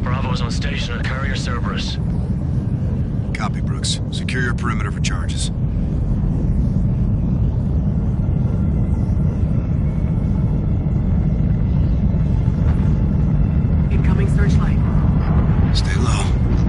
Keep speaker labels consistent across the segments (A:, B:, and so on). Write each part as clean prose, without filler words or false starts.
A: Bravo's on station at Carrier Cerberus.
B: Copy, Brooks. Secure your perimeter for charges.
C: Incoming searchlight.
B: Stay low.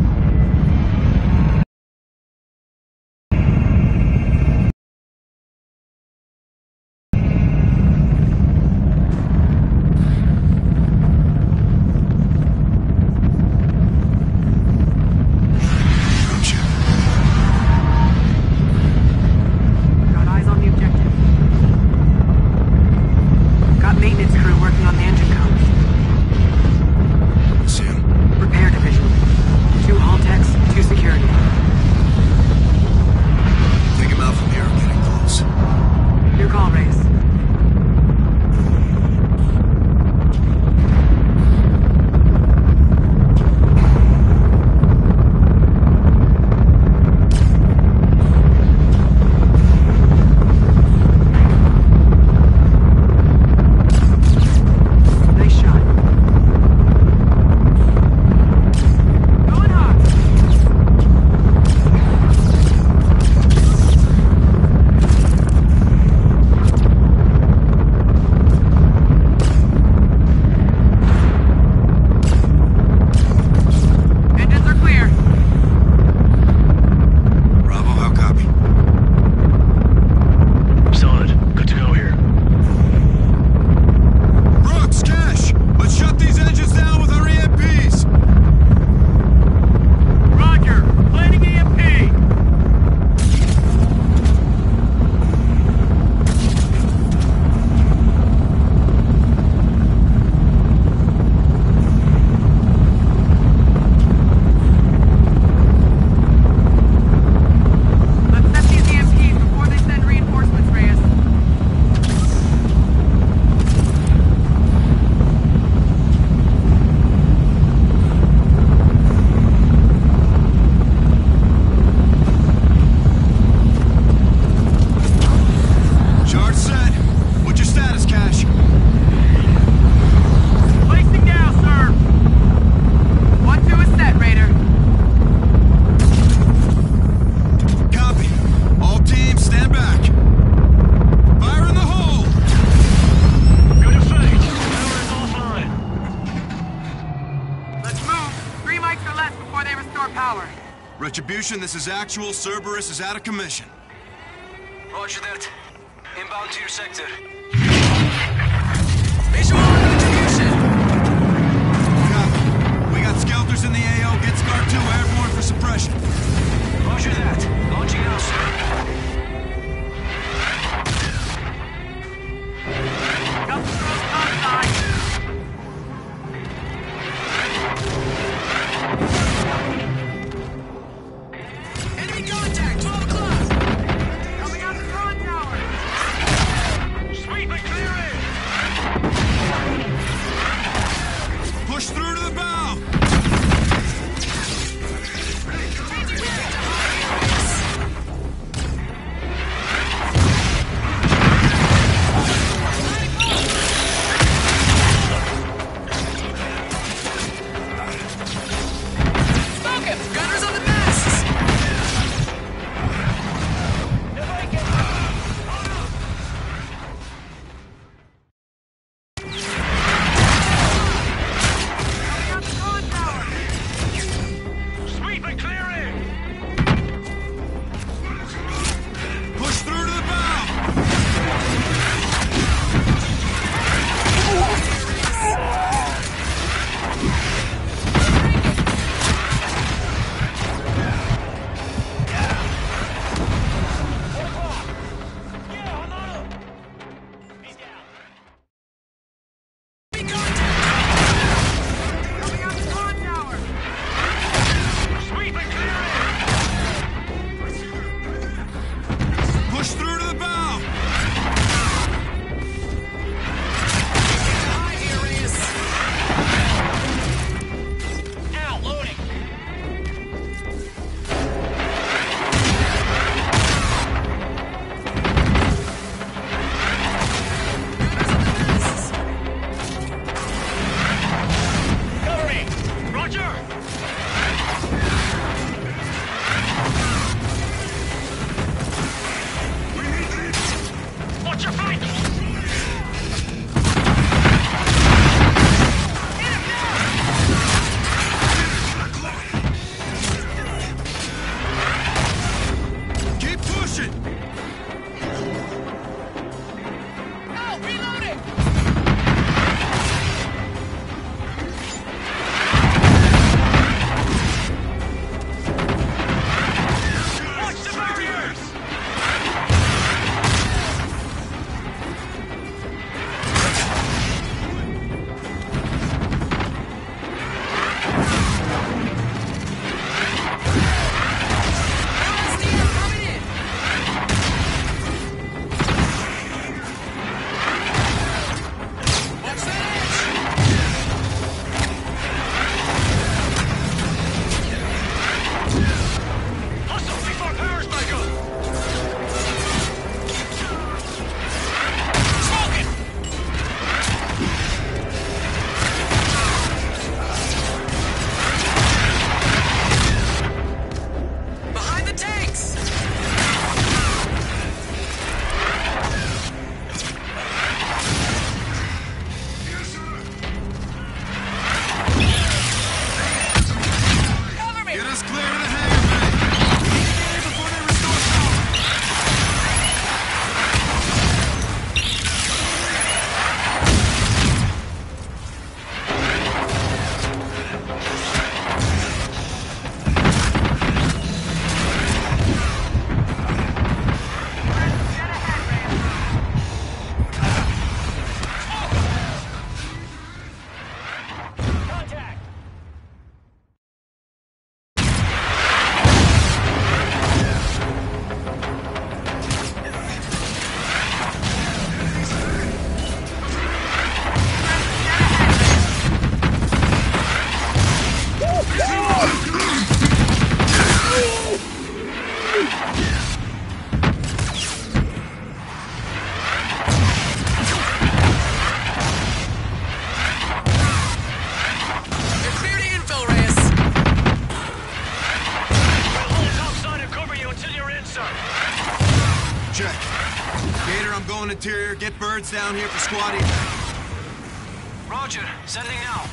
B: This is actual. Cerberus is out of commission.
D: Roger that. Inbound to your sector. Visual on retribution!
B: Copy. We got skelters in the AO. Get Scar 2 airborne for suppression.
D: Roger that. Launching now, sir.
C: Got the thrust outside.
D: Enemy contact, 12 o'clock!
C: Coming out the conn tower!
B: going interior. Get birds down here for squatting.
D: Roger, sending now.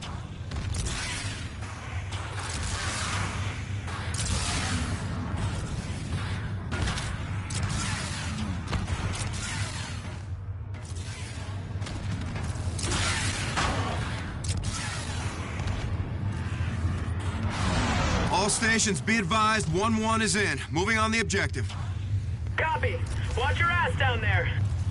B: All stations, be advised, 1-1 is in. Moving on the objective.
C: Copy. Watch your ass down there.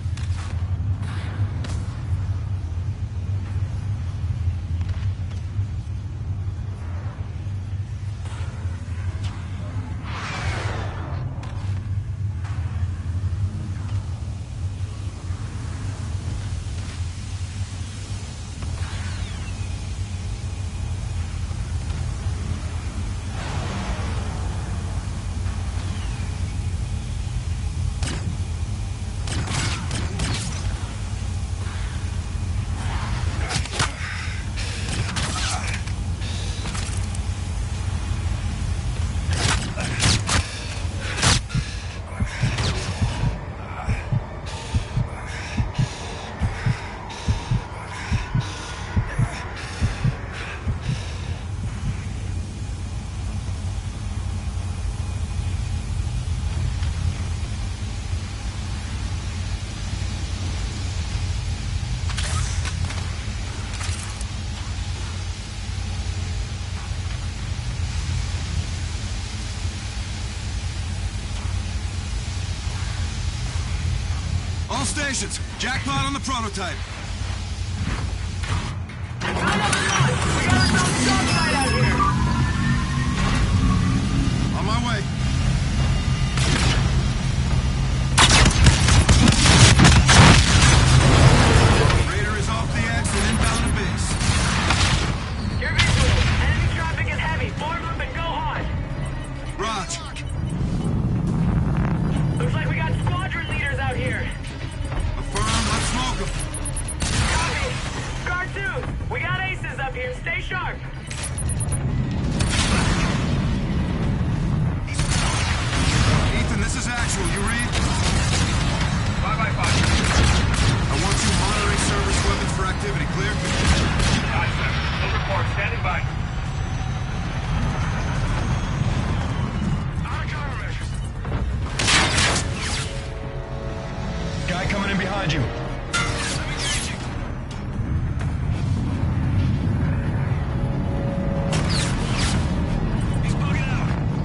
B: All stations, jackpot on the prototype.
C: We got ourselves a job site out here.
B: On my way. Raider is off the X and inbound to base.
C: Your visual. Enemy traffic is heavy. Form up and go hard.
B: Raj,
C: Looks like we got squadron leaders out here.
B: affirm, let's smoke them.
C: Copy. Cartoon, we got aces up here. Stay sharp.
B: Ethan, this is actual. You read?
D: 5x5.
B: I want you monitoring service weapons for activity. Clear?
D: Aye, sir. No report. Standing by. Out of countermeasures.
A: Guy coming in behind you.
D: He's bugging out.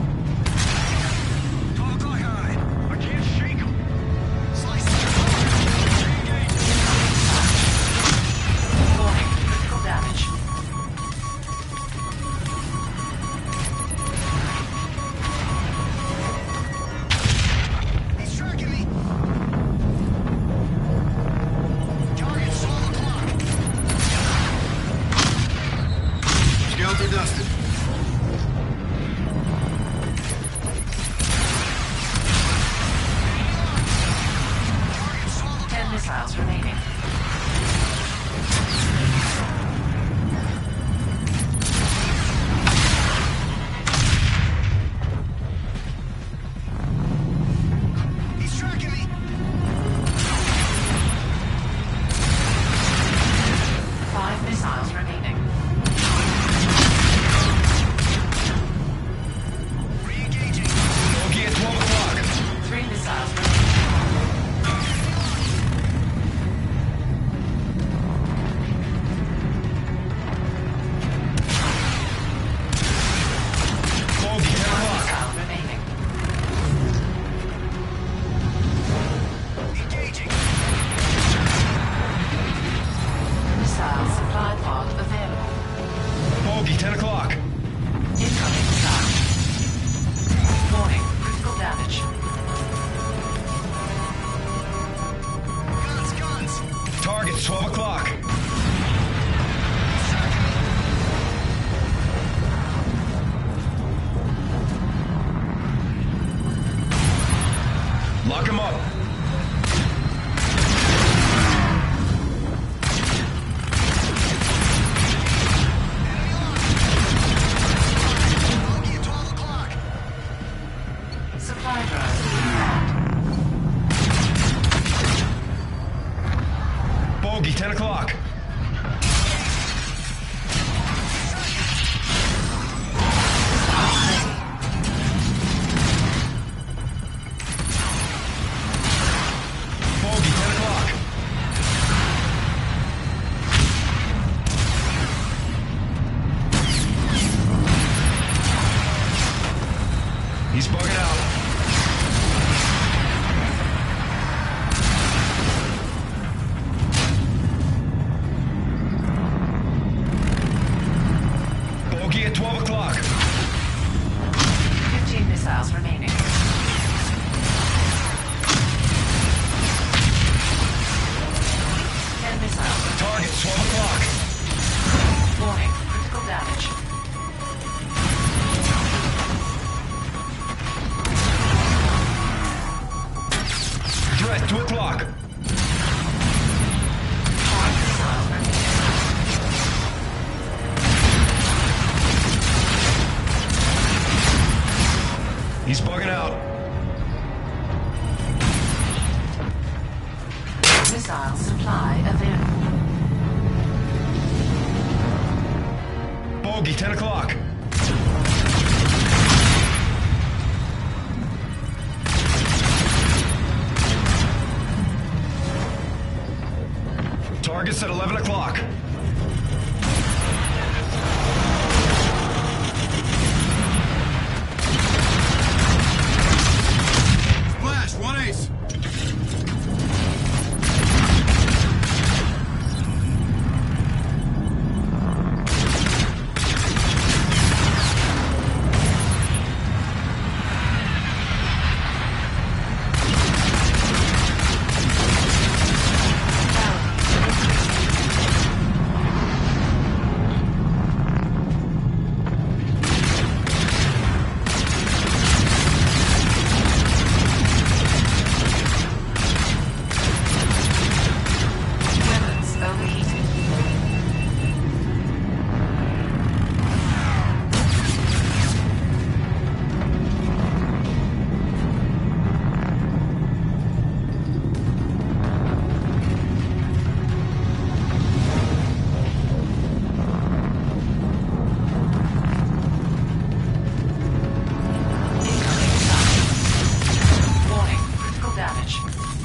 D: Talk like high. I can't shake him. Slice it.
C: Warning, critical damage.
B: He's tracking me.
A: He's bugging out. Bogey at 12 o'clock.
E: 15 missiles remaining. 10 missiles.
A: Target, 12 o'clock.
E: Warning, critical damage.
A: Threat, 2 o'clock.
E: 5 missiles remaining.
A: He's bugging out.
E: Missile supply available.
A: Bogey, 10 o'clock. Target's at 11 o'clock.
B: Splash, 1 ace.
E: Weapons overheated. Incoming missile. Warning, critical damage.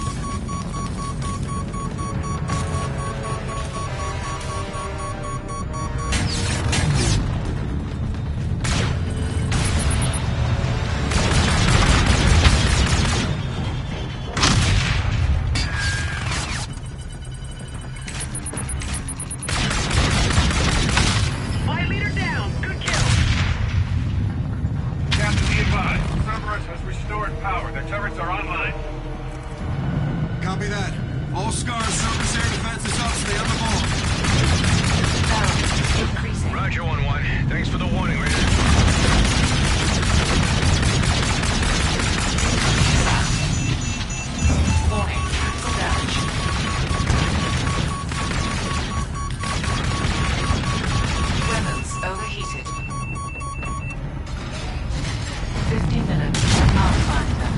C: Flight leader down. Good kill.
F: Captain, be advised. Cerberus has restored power. The turrets are online.
B: Copy that. All scars, surface air defense is up. Stay on the ball.
E: Barrel increasing.
D: Roger, 1-1. Thanks for the warning, Raiden.
E: Warning, critical damage. Weapons overheated. 15 minutes. Pathfinder.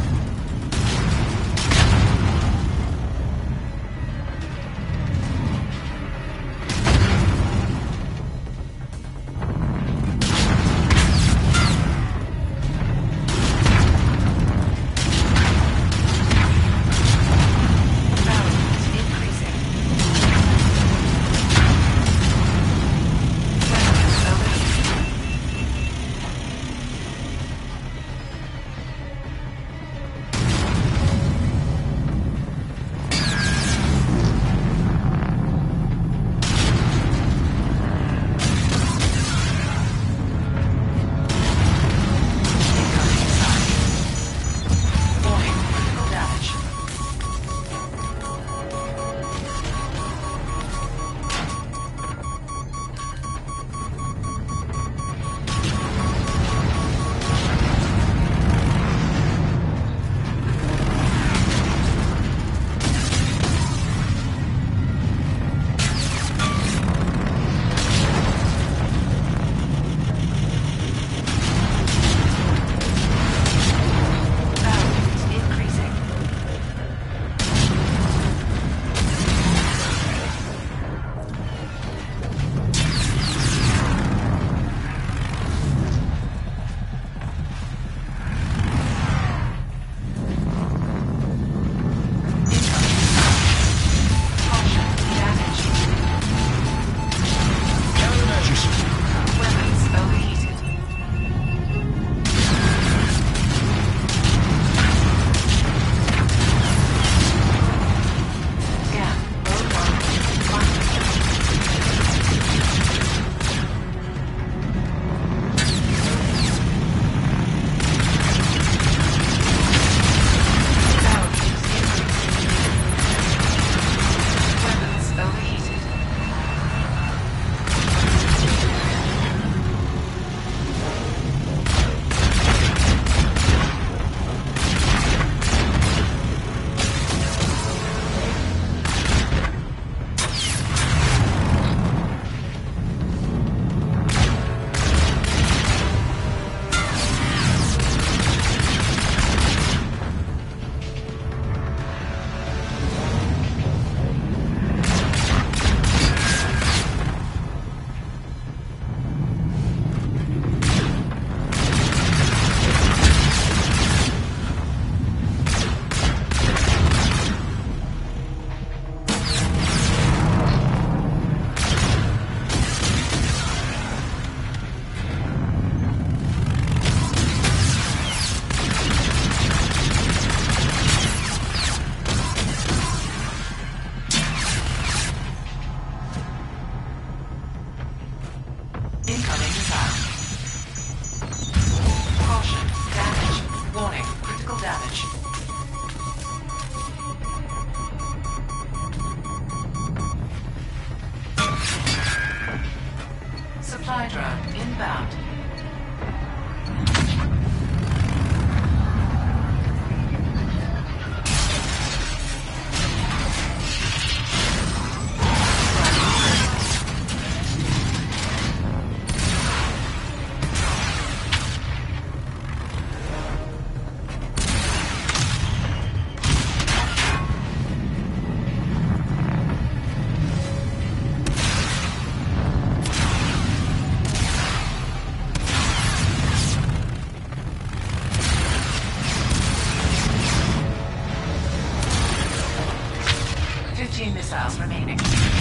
E: missiles remaining.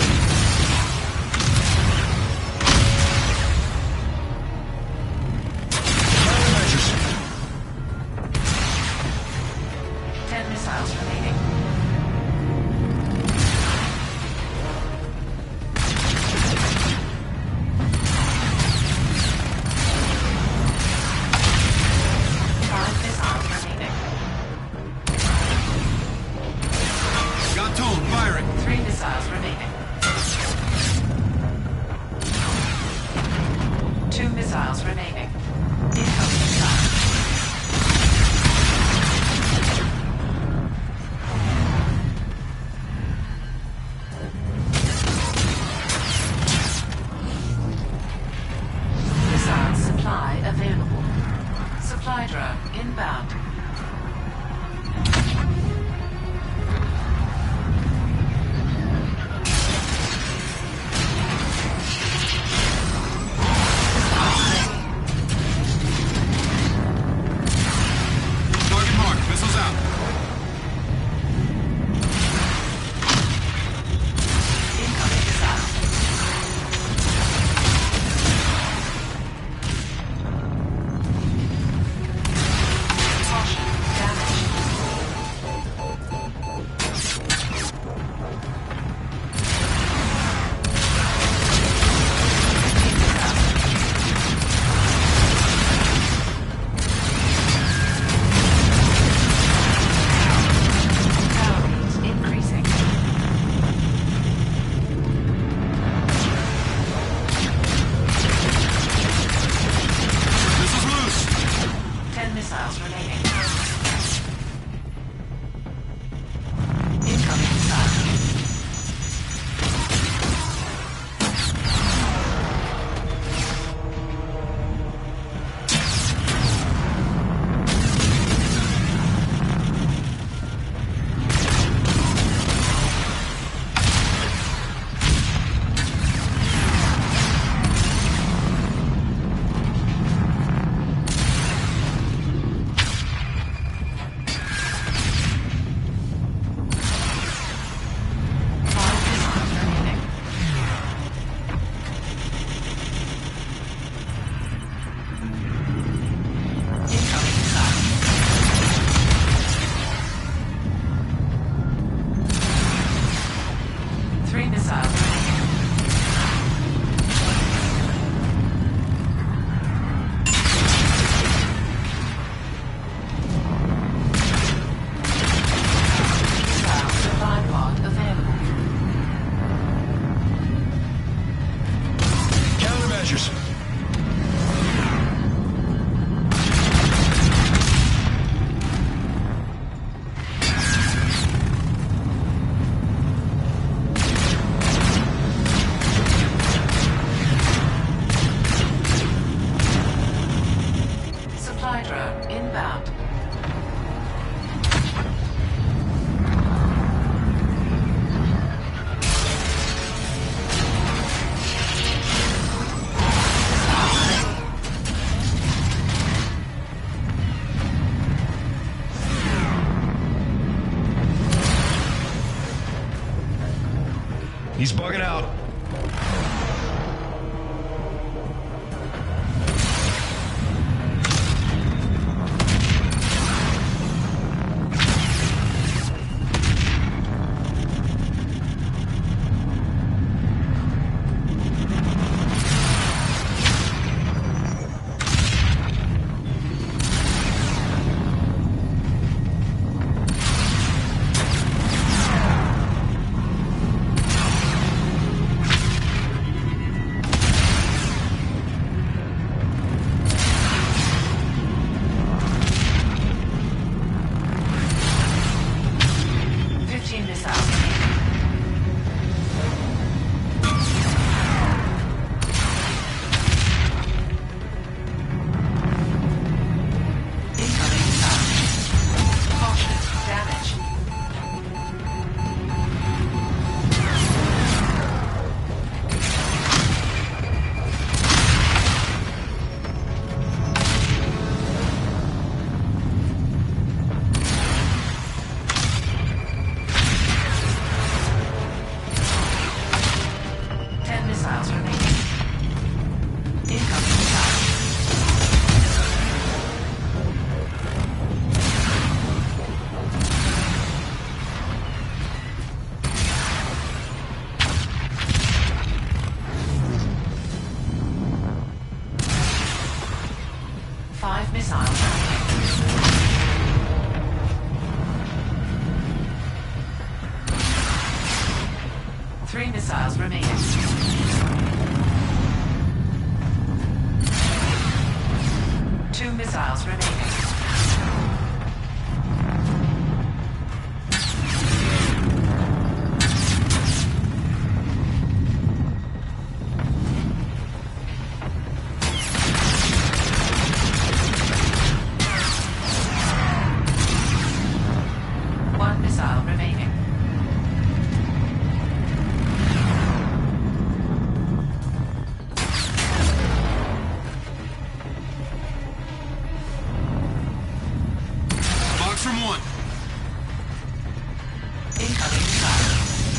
A: Countermeasures.
E: 10 missiles remaining. Five missiles remaining.
B: Got tone, firing.
E: 3 missiles remaining. 2 missiles remaining. Incoming missile. Missile supply available. Supply drone inbound.
B: Target marked. Missiles out.
E: Incoming missile. Caution, damage. Power rates increasing.
B: Missiles loose.
E: 10 missiles remaining. Incoming missile. Five missiles remaining. Incoming missile. 3 missiles remaining. Missile supply pod available.
A: Countermeasures.
E: Supply drone inbound.
A: He's bugging out.
E: missiles remaining. 3 missiles remaining. 2 missiles remaining.
B: From one.
E: Incoming missile.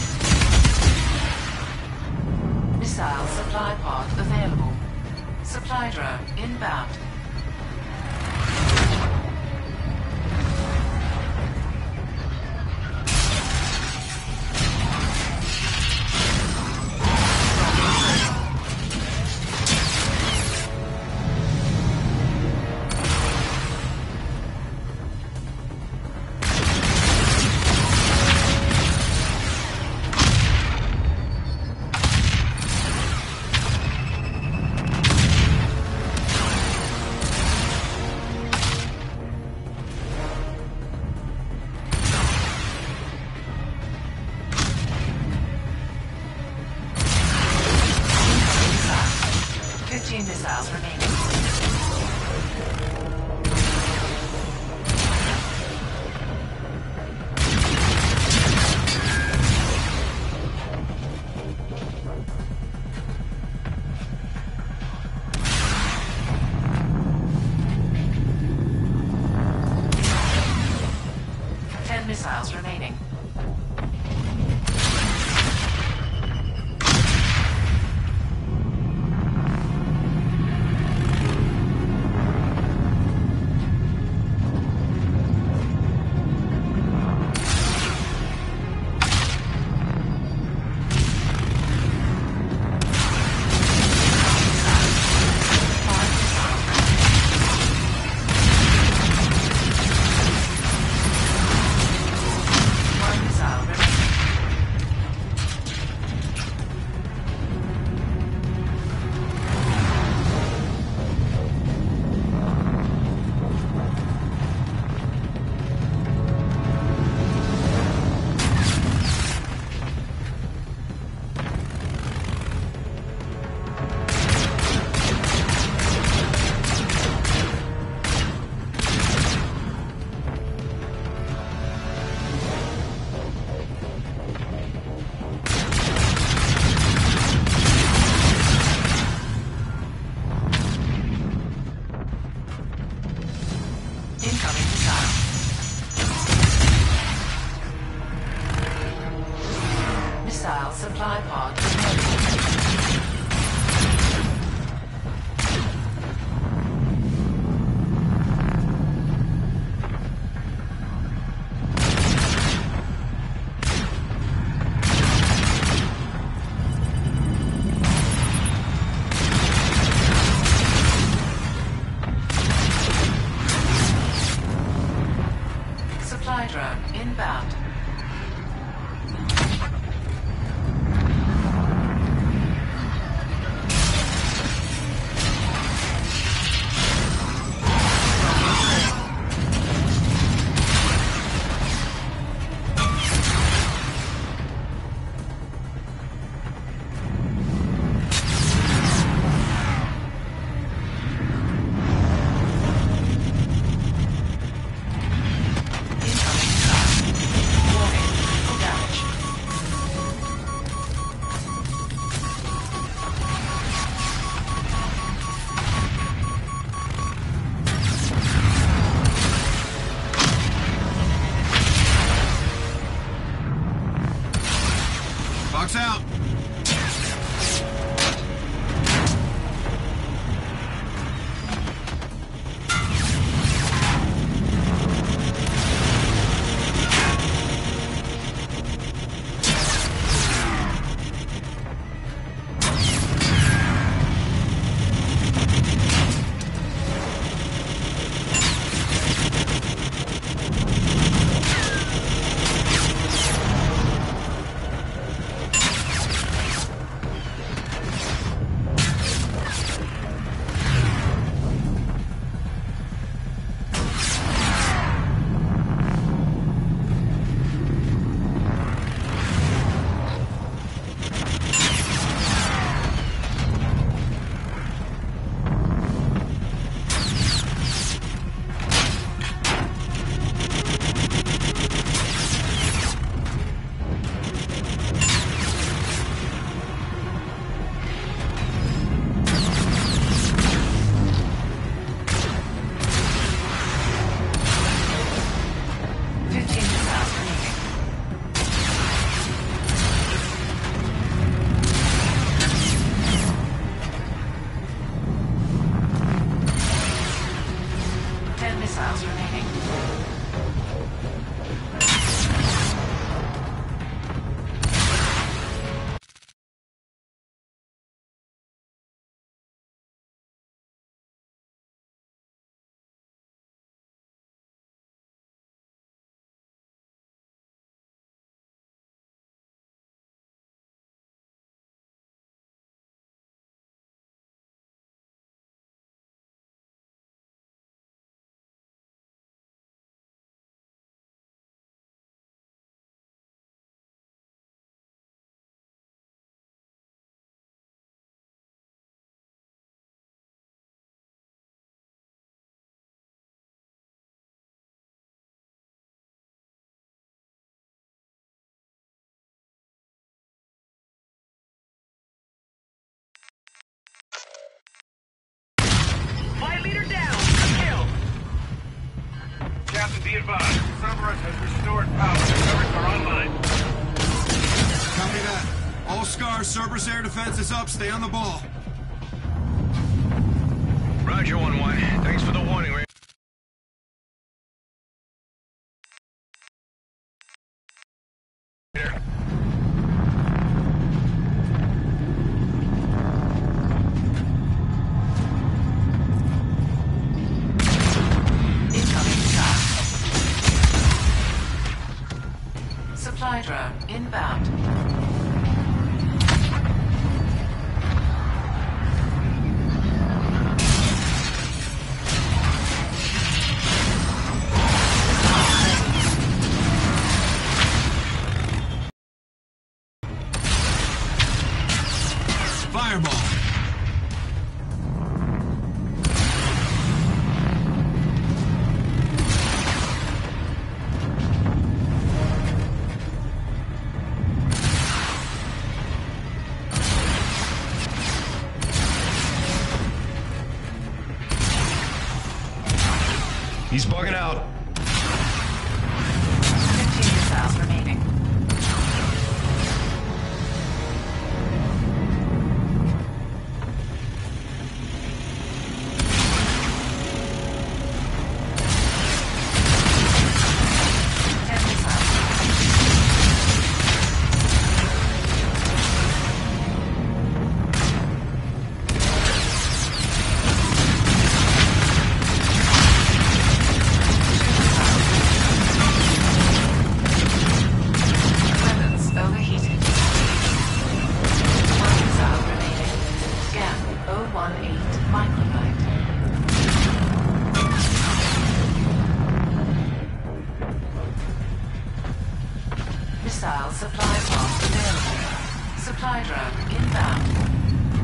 E: Missile supply pod available. Supply drone inbound. Missiles remaining. Missiles remaining. Missile supply pod supply drone inbound. missiles remaining.
C: Flight leader down. Good kill.
F: Captain, be advised. Cerberus has restored power. The turrets are online.
B: Copy that. All scars, Cerberus air defense is up. Stay on the ball.
A: Roger, 1-1. Thanks for the warning, Ray.
E: Incoming shot. Supply drone inbound.
B: Fireball.
A: He's bugging out.
E: 15 missiles remaining. Weapons overheated. One missile remaining. Scan 018 microlight. Missile supply pod available. Supply drone inbound.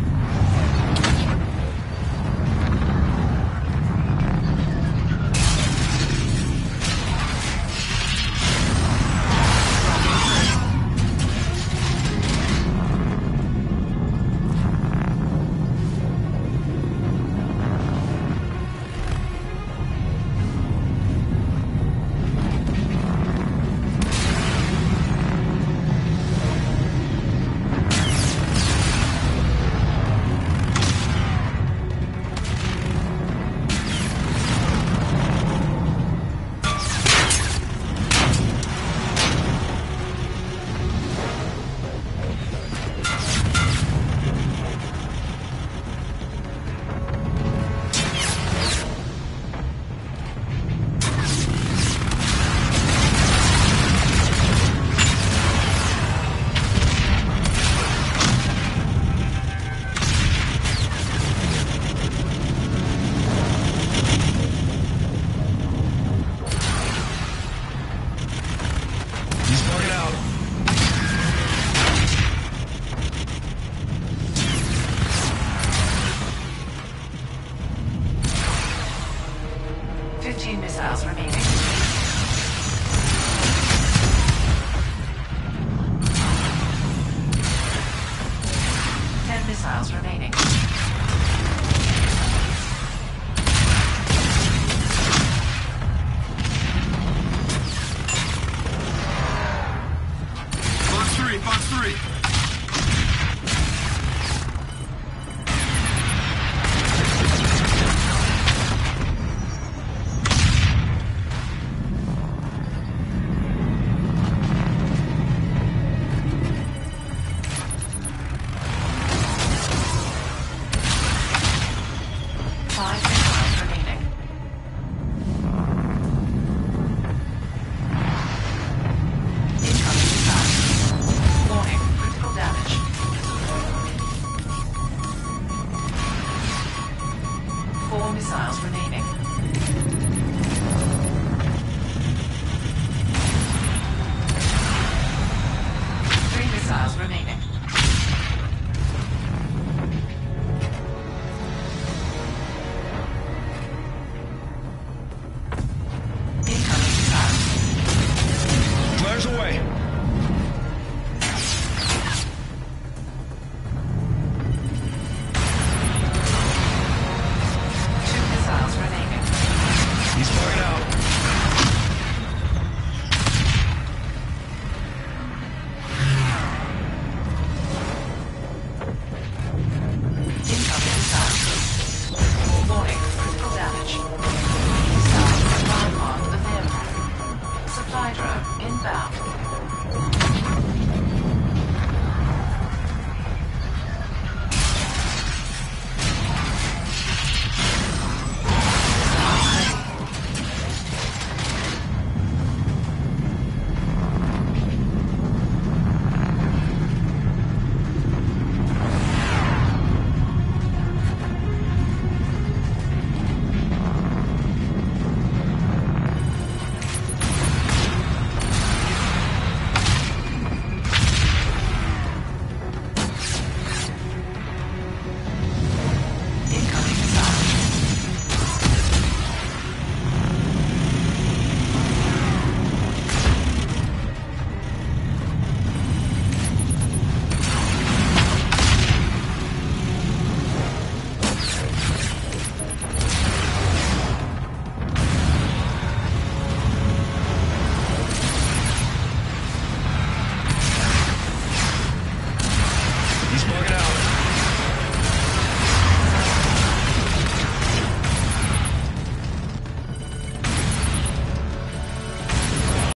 A: He's bugging out.
E: Fifteen missiles remaining. Ten missiles remaining.
B: Fox 3.
A: Bugging out.